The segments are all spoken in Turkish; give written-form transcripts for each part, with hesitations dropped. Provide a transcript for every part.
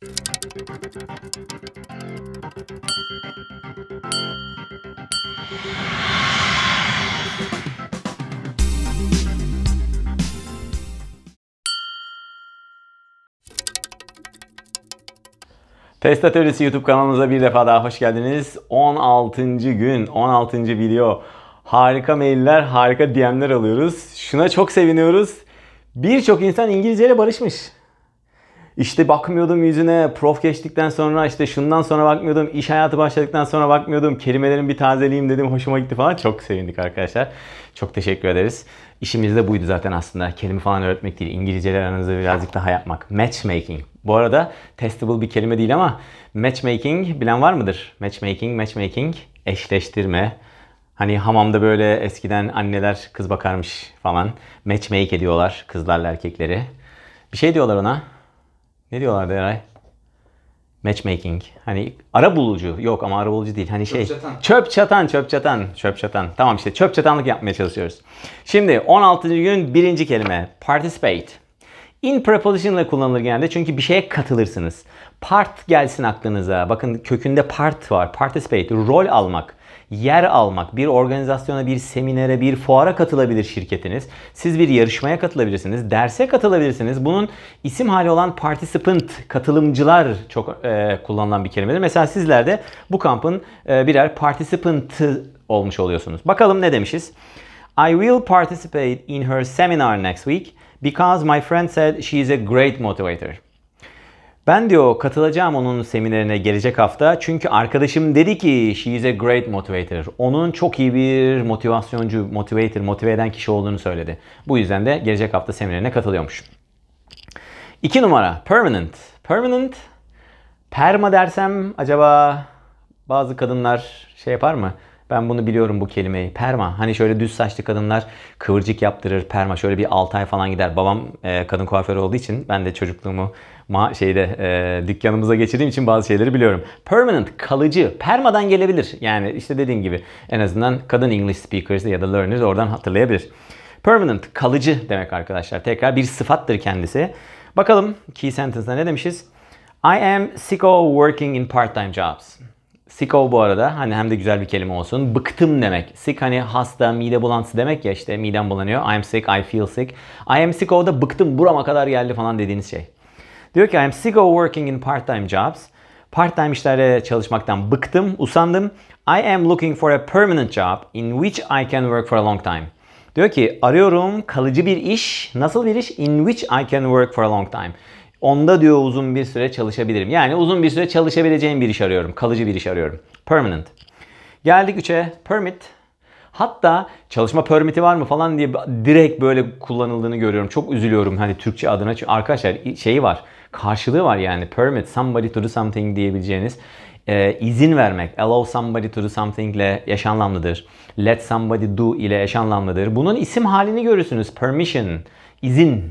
Test Atölyesi YouTube kanalımıza bir defa daha hoş geldiniz. 16. gün, 16. video. Harika mailler, harika DM'ler alıyoruz. Şuna çok seviniyoruz. Birçok insan İngilizce ile barışmış. İşte bakmıyordum yüzüne, prof geçtikten sonra, işte şundan sonra bakmıyordum, iş hayatı başladıktan sonra bakmıyordum, kelimelerin bir tazeleyeyim dedim, hoşuma gitti falan. Çok sevindik arkadaşlar. Çok teşekkür ederiz. İşimiz de buydu zaten aslında. Kelime falan öğretmek değil, İngilizceler aranızda birazcık daha yapmak. Matchmaking. Bu arada testable bir kelime değil ama matchmaking bilen var mıdır? Matchmaking, eşleştirme. Hani hamamda böyle eskiden anneler kız bakarmış falan. Matchmake ediyorlar kızlarla erkekleri. Bir şey diyorlar ona. Ne diyorlardı Eray? Matchmaking. Hani ara bulucu. Yok ama ara bulucu değil. Hani şey. Çöp çatan. Tamam işte çöp çatanlık yapmaya çalışıyoruz. Şimdi 16. gün birinci kelime. Participate. In preposition ile kullanılır genelde çünkü bir şeye katılırsınız. Part gelsin aklınıza. Bakın kökünde part var. Participate. Rol almak. Yer almak, bir organizasyona, bir seminere, bir fuara katılabilir şirketiniz. Siz bir yarışmaya katılabilirsiniz, derse katılabilirsiniz. Bunun isim hali olan participant, katılımcılar çok kullanılan bir kelimedir. Mesela sizler de bu kampın birer participant'ı olmuş oluyorsunuz. Bakalım ne demişiz? I will participate in her seminar next week because my friend said she is a great motivator. Ben diyor katılacağım onun seminerine gelecek hafta çünkü arkadaşım dedi ki she is a great motivator. Onun çok iyi bir motivasyoncu, motive eden kişi olduğunu söyledi. Bu yüzden de gelecek hafta seminerine katılıyormuş. 2 numara permanent. Perma dersem acaba bazı kadınlar şey yapar mı? Ben bunu biliyorum bu kelimeyi. Perma. Hani şöyle düz saçlı kadınlar kıvırcık yaptırır. Perma. Şöyle bir 6 ay falan gider. Babam kadın kuaförü olduğu için ben de çocukluğumu dükkanımıza geçirdiğim için bazı şeyleri biliyorum. Permanent, kalıcı. Perma'dan gelebilir. Yani işte dediğim gibi en azından kadın English speakers ya da learners oradan hatırlayabilir. Permanent, kalıcı demek arkadaşlar. Tekrar bir sıfattır kendisi. Bakalım key sentence'da ne demişiz? I am sick of working in part-time jobs. Sick of bu arada hani hem de güzel bir kelime olsun. Bıktım demek. Sick hani hasta, mide bulantısı demek ya işte midem bulanıyor. I am sick, I feel sick. I am sick of da bıktım, burama kadar geldi falan dediğiniz şey. Diyor ki I am sick of working in part-time jobs. Part-time işlerde çalışmaktan bıktım, usandım. I am looking for a permanent job in which I can work for a long time. Diyor ki arıyorum kalıcı bir iş. Nasıl bir iş? In which I can work for a long time. Onda diyor uzun bir süre çalışabilirim. Yani uzun bir süre çalışabileceğim bir iş arıyorum. Kalıcı bir iş arıyorum. Permanent. Geldik 3'e. Permit. Hatta çalışma permiti var mı falan diye direkt böyle kullanıldığını görüyorum. Çok üzülüyorum hani Türkçe adına. Çünkü arkadaşlar şeyi var. Karşılığı var yani. Permit, somebody to do something diyebileceğiniz. İzin vermek. Allow somebody to do something ile eş anlamlıdır. Let somebody do ile eş anlamlıdır. Bunun isim halini görürsünüz. Permission. İzin.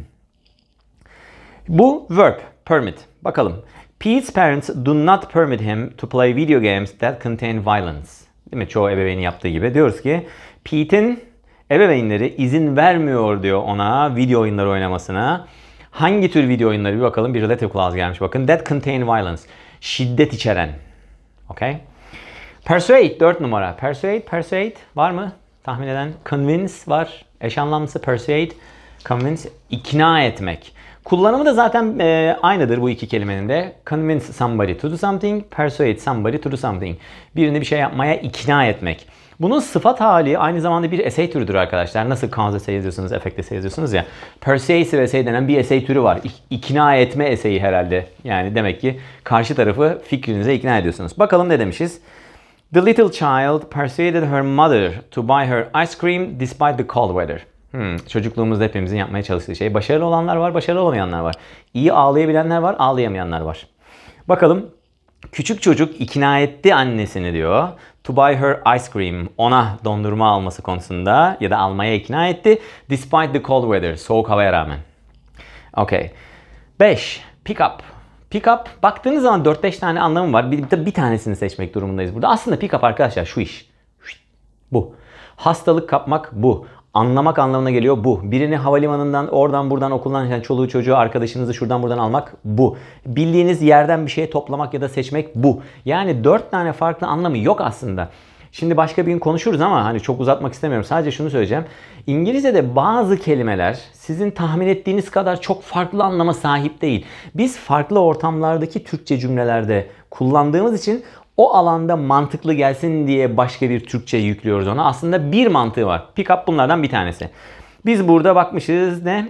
Bu verb, permit. Bakalım. Pete's parents do not permit him to play video games that contain violence. Değil mi? Çoğu ebeveynin yaptığı gibi. Diyoruz ki Pete'in ebeveynleri izin vermiyor diyor ona video oyunları oynamasına. Hangi tür video oyunları bir bakalım. Bir relative clause gelmiş bakın. That contain violence. Şiddet içeren. Okay. Persuade 4 numara. Persuade var mı? Tahmin eden. Convince var. Eş anlamlısı persuade. Convince ikna etmek. Kullanımı da zaten aynıdır bu iki kelimenin de. Convince somebody to do something, persuade somebody to do something. Birini bir şey yapmaya ikna etmek. Bunun sıfat hali aynı zamanda bir essay türüdür arkadaşlar. Nasıl cause essay yazıyorsunuz, effect essay yazıyorsunuz ya. Persuasive essay denen bir essay türü var. İkna etme essay'i herhalde. Yani demek ki karşı tarafı fikrinize ikna ediyorsunuz. Bakalım ne demişiz? The little child persuaded her mother to buy her ice cream despite the cold weather. Çocukluğumuzda hepimizin yapmaya çalıştığı şey. Başarılı olanlar var, başarılı olamayanlar var. İyi ağlayabilenler var, ağlayamayanlar var. Bakalım. Küçük çocuk ikna etti annesini diyor. To buy her ice cream. Ona dondurma alması konusunda ya da almaya ikna etti. Despite the cold weather. Soğuk havaya rağmen. Okay. 5. Pick up. Pick up. Baktığınız zaman 4-5 tane anlamı var. Bir tanesini seçmek durumundayız burada. Aslında pick up arkadaşlar şu iş. Bu. Hastalık kapmak bu. Anlamak anlamına geliyor bu. Birini havalimanından, oradan buradan okuldan, yani çoluğu çocuğu, arkadaşınızı şuradan buradan almak bu. Bildiğiniz yerden bir şey toplamak ya da seçmek bu. Yani 4 tane farklı anlamı yok aslında. Şimdi başka bir gün konuşuruz ama hani çok uzatmak istemiyorum. Sadece şunu söyleyeceğim. İngilizce'de bazı kelimeler sizin tahmin ettiğiniz kadar çok farklı anlama sahip değil. Biz farklı ortamlardaki Türkçe cümlelerde kullandığımız için o alanda mantıklı gelsin diye başka bir Türkçe yüklüyoruz ona. Aslında bir mantığı var. Pick up bunlardan bir tanesi. Biz burada bakmışız ne?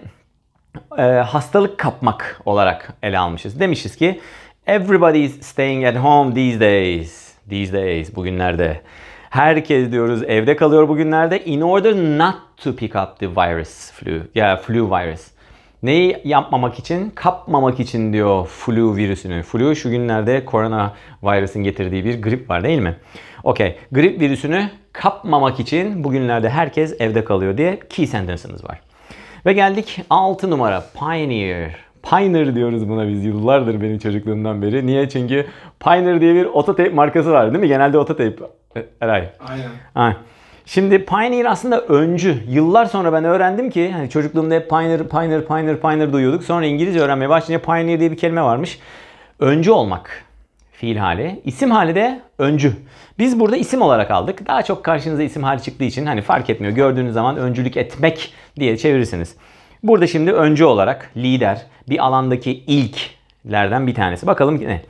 Hastalık kapmak olarak ele almışız. Demişiz ki everybody is staying at home these days. These days, bugünlerde. Herkes diyoruz evde kalıyor bugünlerde in order not to pick up the virus, flu virus. Neyi yapmamak için? Kapmamak için diyor flu virüsünü. Flu şu günlerde korona virüsün getirdiği bir grip var değil mi? Okey. Grip virüsünü kapmamak için bugünlerde herkes evde kalıyor diye key sentence'ımız var. Ve geldik 6 numara. Pioneer. Pioneer diyoruz buna biz yıllardır benim çocukluğumdan beri. Niye? Çünkü Pioneer diye bir ototape markası var değil mi? Genelde ototape. Eray. Aynen. Şimdi Pioneer aslında öncü. Yıllar sonra ben öğrendim ki hani çocukluğumda hep Pioneer duyuyorduk. Sonra İngilizce öğrenmeye başlayınca Pioneer diye bir kelime varmış. Öncü olmak. Fiil hali. İsim hali de öncü. Biz burada isim olarak aldık. Daha çok karşınıza isim hali çıktığı için hani fark etmiyor. Gördüğünüz zaman öncülük etmek diye çevirirsiniz. Burada şimdi öncü olarak lider, bir alandaki ilklerden bir tanesi. Bakalım ne?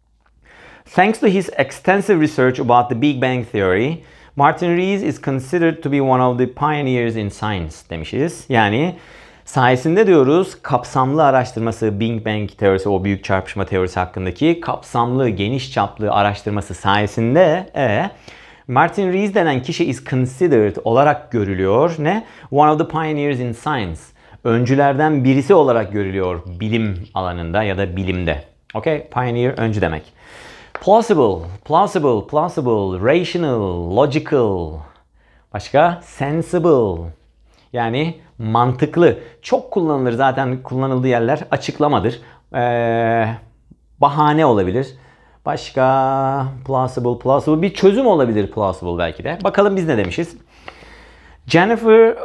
Thanks to his extensive research about the Big Bang Theory, Martin Rees is considered to be one of the pioneers in science demişiz. Yani sayesinde diyoruz kapsamlı araştırması Big Bang teorisi, o büyük çarpışma teorisi hakkındaki kapsamlı, geniş çaplı araştırması sayesinde Martin Rees denen kişi is considered olarak görülüyor. Ne? One of the pioneers in science. Öncülerden birisi olarak görülüyor bilim alanında ya da bilimde. Okay? Pioneer öncü demek. Plausible, rational, logical. Başka? Sensible. Yani mantıklı. Çok kullanılır zaten, kullanıldığı yerler açıklamadır. Bahane olabilir. Başka? Plausible. Bir çözüm olabilir plausible belki de. Bakalım biz ne demişiz? Jennifer,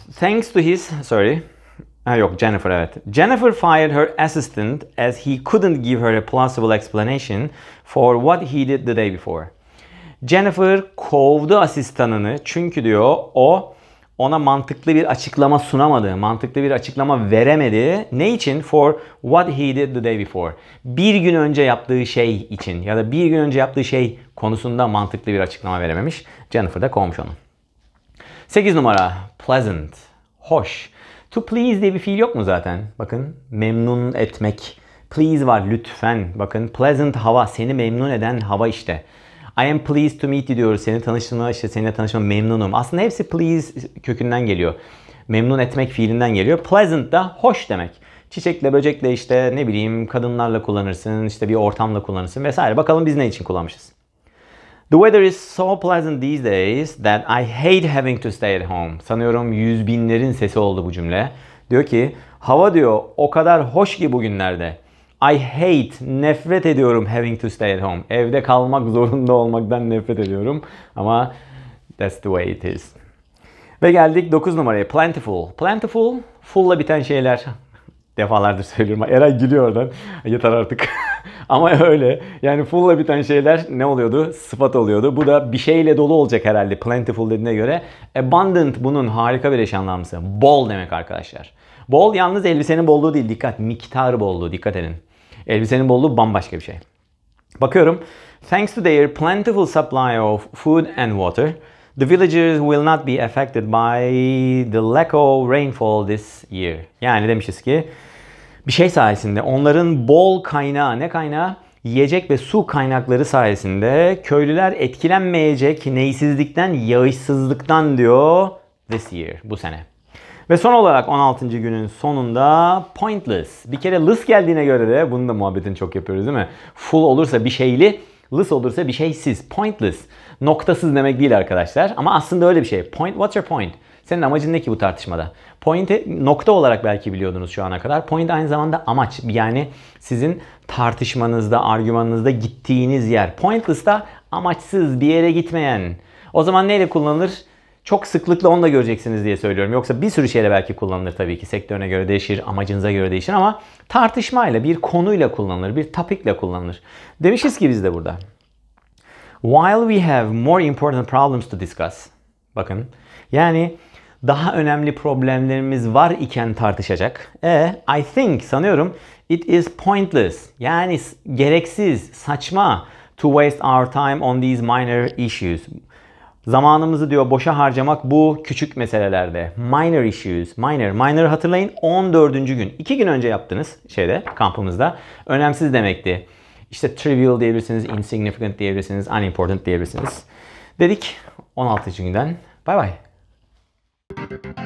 Jennifer evet. Jennifer fired her assistant as he couldn't give her a plausible explanation for what he did the day before. Jennifer kovdu asistanını çünkü diyor ona mantıklı bir açıklama sunamadı, mantıklı bir açıklama veremedi. Ne için? For what he did the day before. Bir gün önce yaptığı şey için ya da bir gün önce yaptığı şey konusunda mantıklı bir açıklama verememiş. Jennifer da kovmuş onu. 8 numara. Pleasant. Hoş. To please diye bir fiil yok mu zaten? Bakın memnun etmek. Please var lütfen. Bakın pleasant hava, seni memnun eden hava işte. I am pleased to meet you diyoruz. Seninle tanışma memnunum. Aslında hepsi please kökünden geliyor. Memnun etmek fiilinden geliyor. Pleasant da hoş demek. Çiçekle, böcekle işte ne bileyim kadınlarla kullanırsın, işte bir ortamla kullanırsın vesaire. Bakalım biz ne için kullanmışız? The weather is so pleasant these days that I hate having to stay at home. Sanıyorum yüz binlerin sesi oldu bu cümle. Diyor ki hava diyor o kadar hoş ki bugünlerde. I hate, nefret ediyorum having to stay at home. Evde kalmak zorunda olmaktan nefret ediyorum. Ama that's the way it is. Ve geldik 9 numaraya. Plentiful. Plentiful, full'la biten şeyler. Defalardır söylüyorum. Eray gülüyor oradan. Yeter artık. Ama öyle. Yani full'la biten şeyler ne oluyordu? Sıfat oluyordu. Bu da bir şeyle dolu olacak herhalde. Plentiful dediğine göre. Abundant bunun harika bir eş anlamlısı. Bol demek arkadaşlar. Bol yalnız elbisenin bolluğu değil. Dikkat. Miktar bolluğu. Dikkat edin. Elbisenin bolluğu bambaşka bir şey. Bakıyorum. Thanks to their plentiful supply of food and water, the villagers will not be affected by the lack of rainfall this year. Yani demişiz ki bir şey sayesinde onların bol kaynağı, ne kaynağı? Yiyecek ve su kaynakları sayesinde köylüler etkilenmeyecek neysizlikten, yağışsızlıktan diyor this year, bu sene. Ve son olarak 16. günün sonunda pointless. Bir kere less geldiğine göre de bunun da muhabbetini çok yapıyoruz değil mi? Full olursa bir şeyli, less olursa bir şeysiz. Pointless. Noktasız demek değil arkadaşlar. Ama aslında öyle bir şey. What's your point? Senin amacın ne ki bu tartışmada? Point'i nokta olarak belki biliyordunuz şu ana kadar. Point aynı zamanda amaç. Yani sizin tartışmanızda, argümanınızda gittiğiniz yer. Pointless da amaçsız, bir yere gitmeyen. O zaman neyle kullanılır? Çok sıklıkla onu da göreceksiniz diye söylüyorum. Yoksa bir sürü şeyle belki kullanılır tabii ki. Sektörüne göre değişir, amacınıza göre değişir ama tartışmayla, bir konuyla kullanılır, bir topikle kullanılır. Demişiz ki biz de burada. While we have more important problems to discuss. Bakın. Yani daha önemli problemlerimiz var iken tartışacak. I think, sanıyorum, it is pointless. Yani gereksiz, saçma to waste our time on these minor issues. Zamanımızı diyor boşa harcamak bu küçük meselelerde. Minor issues. Minor hatırlayın 14. gün. 2 gün önce yaptınız kampımızda. Önemsiz demekti. İşte trivial diyebilirsiniz, insignificant diyebilirsiniz, unimportant diyebilirsiniz. Dedik 16. günden. Bay bay.